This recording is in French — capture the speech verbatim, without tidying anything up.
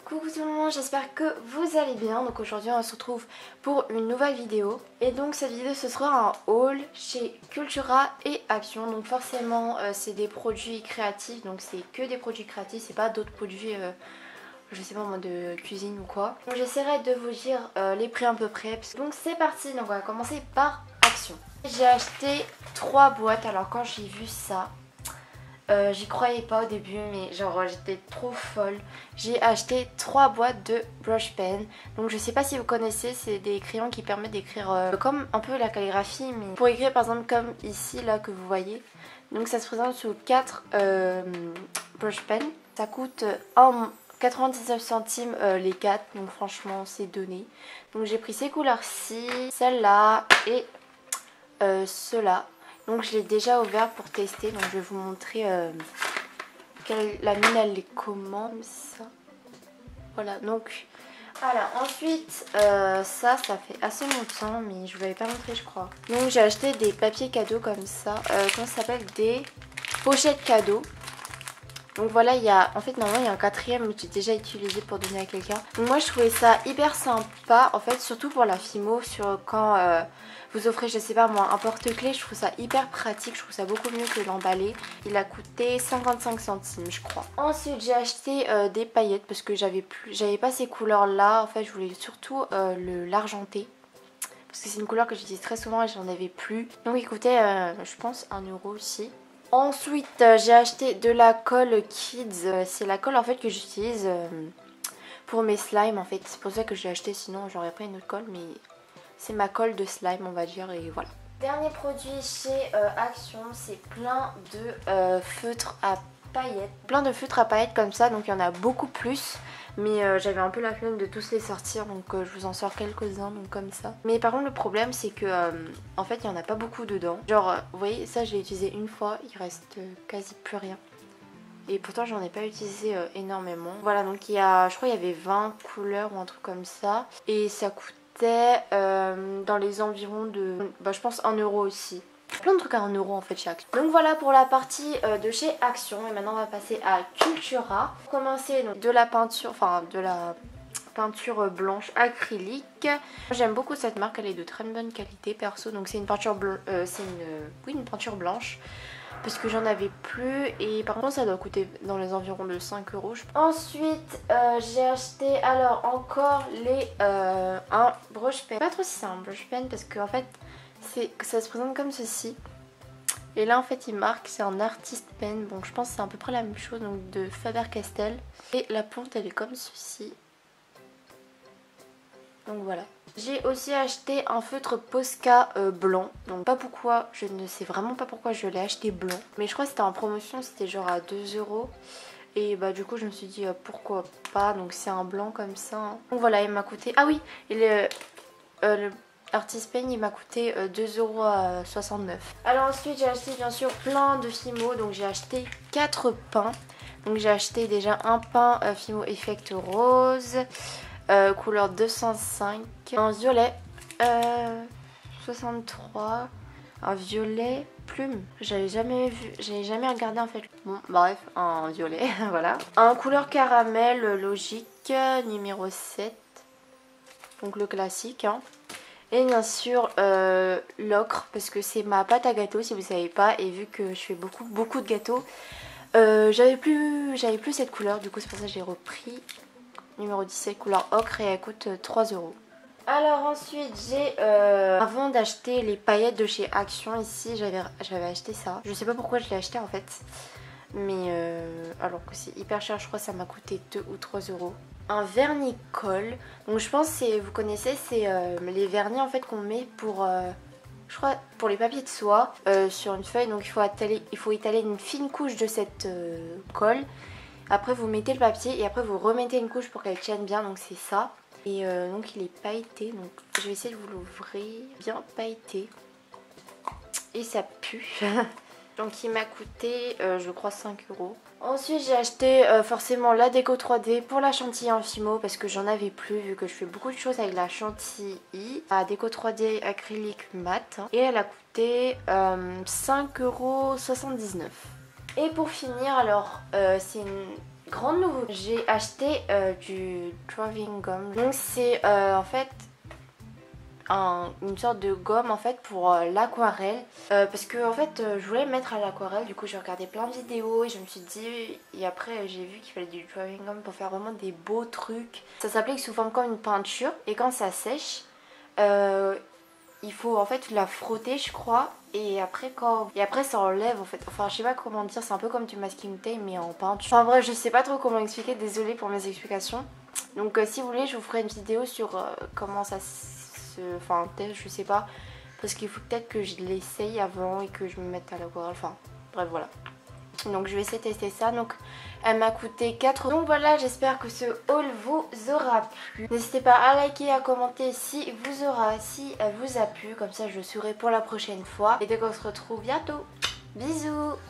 Coucou tout le monde, j'espère que vous allez bien. Donc aujourd'hui on se retrouve pour une nouvelle vidéo. Et donc cette vidéo ce sera un haul chez Cultura et Action. Donc forcément euh, c'est des produits créatifs, donc c'est que des produits créatifs, c'est pas d'autres produits euh, je sais pas moi de cuisine ou quoi. Donc j'essaierai de vous dire euh, les prix à peu près. Donc c'est parti, donc on va commencer par Action. J'ai acheté trois boîtes, alors quand j'ai vu ça... Euh, j'y croyais pas au début, mais genre j'étais trop folle. J'ai acheté trois boîtes de brush pen. Donc je sais pas si vous connaissez, c'est des crayons qui permettent d'écrire euh, comme un peu la calligraphie, mais pour écrire par exemple comme ici là que vous voyez. Donc ça se présente sous quatre euh, brush pen. Ça coûte un quatre-vingt-dix-neuf centimes euh, les quatre, donc franchement c'est donné. Donc j'ai pris ces couleurs-ci, celle-là et euh, ceux-là. Donc je l'ai déjà ouvert pour tester, donc je vais vous montrer euh, quelle, la mine elle les commande, ça. Voilà, donc voilà. Ensuite euh, ça, ça fait assez longtemps, mais je vous l'avais pas montré je crois. Donc j'ai acheté des papiers cadeaux comme ça, euh, comment ça s'appelle, des pochettes cadeaux. Donc voilà, il y a, en fait normalement il y a un quatrième que j'ai déjà utilisé pour donner à quelqu'un. Donc moi je trouvais ça hyper sympa, en fait surtout pour la Fimo, sur quand euh, vous offrez je sais pas moi un porte-clés, je trouve ça hyper pratique, je trouve ça beaucoup mieux que l'emballer. Il a coûté cinquante-cinq centimes je crois. Ensuite j'ai acheté euh, des paillettes parce que j'avais plus, j'avais pas ces couleurs là, en fait je voulais surtout euh, le l'argenté. Parce que c'est une couleur que j'utilise très souvent et j'en avais plus. Donc il coûtait euh, je pense un euro aussi. Ensuite euh, j'ai acheté de la colle Kids, euh, c'est la colle en fait que j'utilise euh, pour mes slimes en fait, c'est pour ça que j'ai acheté, sinon j'aurais pas une autre colle, mais c'est ma colle de slime on va dire, et voilà. Dernier produit chez euh, Action, c'est plein de euh, feutres à paillettes, plein de feutres à paillettes comme ça, donc il y en a beaucoup plus. Mais euh, j'avais un peu la flemme de tous les sortir, donc euh, je vous en sors quelques-uns, donc comme ça. Mais par contre le problème c'est que euh, en fait il n'y en a pas beaucoup dedans. Genre euh, vous voyez, ça je l'ai utilisé une fois, il reste euh, quasi plus rien. Et pourtant j'en ai pas utilisé euh, énormément. Voilà, donc il y a, je crois il y avait vingt couleurs ou un truc comme ça. Et ça coûtait euh, dans les environs de, bah, je pense un euro aussi. Plein de trucs à un euro en fait chez Action. Donc voilà pour la partie euh, de chez Action. Et maintenant on va passer à Cultura. Pour commencer, donc, de la peinture, enfin de la peinture blanche acrylique. J'aime beaucoup cette marque, elle est de très bonne qualité perso. Donc c'est une peinture blanche, euh, c'est une, euh, oui, une peinture blanche. Parce que j'en avais plus, et par contre ça doit coûter dans les environs de cinq euros. Ensuite euh, j'ai acheté alors encore les euh, un brush pen. Pas trop si c'est un brush pen parce qu'en fait ça se présente comme ceci. Et là en fait il marque c'est un artist pen. Bon je pense que c'est à peu près la même chose, donc de Faber-Castell. Et la plante elle est comme ceci. Donc voilà. J'ai aussi acheté un feutre Posca euh, blanc. Donc pas pourquoi, je ne sais vraiment pas pourquoi je l'ai acheté blanc. Mais je crois que c'était en promotion, c'était genre à deux euros. Et bah du coup je me suis dit euh, pourquoi pas. Donc c'est un blanc comme ça. Hein. Donc voilà, il m'a coûté... Ah oui, et le, euh, le Artist Pen il m'a coûté euh, deux euros soixante-neuf. Alors ensuite j'ai acheté bien sûr plein de Fimo. Donc j'ai acheté quatre pains. Donc j'ai acheté déjà un pain euh, Fimo Effect Rose. Euh, couleur deux cent cinq, un violet euh, soixante-trois, un violet plume, j'avais jamais vu, j'avais jamais regardé en fait. Bon bref, un violet, voilà. Un couleur caramel logique numéro sept, donc le classique hein. Et bien sûr euh, l'ocre, parce que c'est ma pâte à gâteau si vous savez pas, et vu que je fais beaucoup beaucoup de gâteaux, euh, j'avais plus, j'avais plus cette couleur, du coup c'est pour ça que j'ai repris. Numéro dix-sept, couleur ocre, et elle coûte trois euros. Alors ensuite j'ai, euh, avant d'acheter les paillettes de chez Action ici, j'avais acheté ça. Je sais pas pourquoi je l'ai acheté en fait. Mais euh, alors que c'est hyper cher, je crois que ça m'a coûté deux ou trois euros. Un vernis-colle. Donc je pense que vous connaissez, c'est euh, les vernis en fait qu'on met pour... Euh, je crois pour les papiers de soie euh, sur une feuille. Donc il faut étaler, il faut étaler une fine couche de cette euh, colle. Après vous mettez le papier et après vous remettez une couche pour qu'elle tienne bien, donc c'est ça. Et euh, donc il est pailleté, donc je vais essayer de vous l'ouvrir. Bien pailleté. Et ça pue. Donc il m'a coûté euh, je crois cinq euros. Ensuite j'ai acheté euh, forcément la déco trois D pour la chantilly en Fimo parce que j'en avais plus vu que je fais beaucoup de choses avec la chantilly. La déco trois D acrylique mat. Et elle a coûté euh, cinq euros soixante-dix-neuf. Et pour finir, alors euh, c'est une Grande nouveauté, j'ai acheté euh, du drawing gum. Donc c'est euh, en fait un, une sorte de gomme en fait pour euh, l'aquarelle. Euh, parce que en fait euh, je voulais mettre à l'aquarelle, du coup j'ai regardé plein de vidéos et je me suis dit, et après j'ai vu qu'il fallait du drawing gum pour faire vraiment des beaux trucs. Ça s'applique sous forme comme une peinture et quand ça sèche, euh, il faut en fait la frotter je crois et après quand et après ça enlève en fait, enfin je sais pas comment dire, c'est un peu comme du masking tape mais en peinture. Enfin bref je sais pas trop comment expliquer, désolée pour mes explications. Donc euh, si vous voulez je vous ferai une vidéo sur euh, comment ça se... enfin test je sais pas, parce qu'il faut peut-être que je l'essaye avant et que je me mette à l'aquarelle, enfin bref voilà. Donc je vais essayer de tester ça. Donc elle m'a coûté quatre euros. Donc voilà, j'espère que ce haul vous aura plu. N'hésitez pas à liker, à commenter si vous aura, si elle vous a plu. Comme ça je le saurai pour la prochaine fois. Et dès qu'on se retrouve bientôt. Bisous.